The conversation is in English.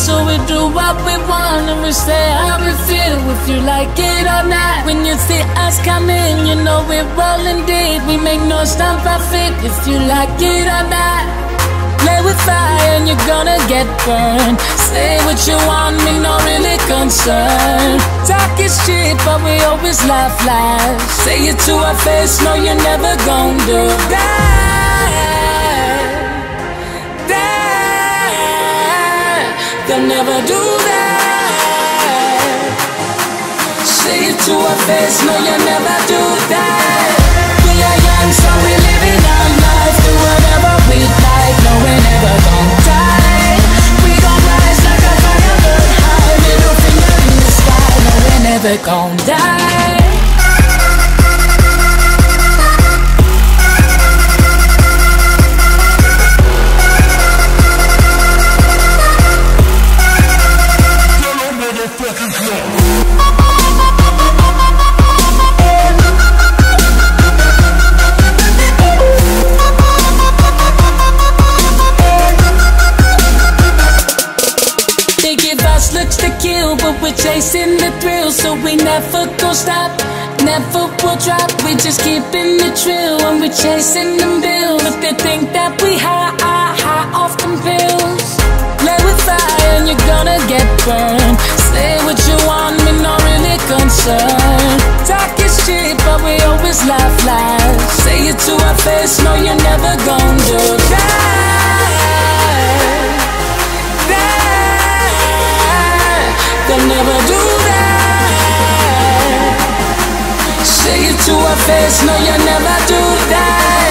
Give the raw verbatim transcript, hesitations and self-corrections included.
so we do what we want and we say how we feel, if you like it or not. When you see us coming, you know we're rolling deep. We make no stop profit, if you like it or not. Play with fire and you're gonna get burned. Say what you want, me no really concern. Talk is cheap, but we always laugh lies. Say it to our face, no you're never gonna do that. That they'll never do that. Say it to our face, no you'll never do that. We are young, so we living our life. Do whatever we like, no we're never gonna die. We gon' rise like a fire burn high. Middle finger in the sky, no we're never gonna die. Looks to kill, but we're chasing the thrill, so we never gon' stop, never will drop. We just keeping the trill when we're chasing them bills. If they think that we high, high, high off them pills. Play with fire and you're gonna get burned. Say what you want, me not really concerned. Talk is cheap, but we always laugh lies. Say it to our face, no you're never gonna do that. They'll never do that. Say it to our face, no you'll never do that.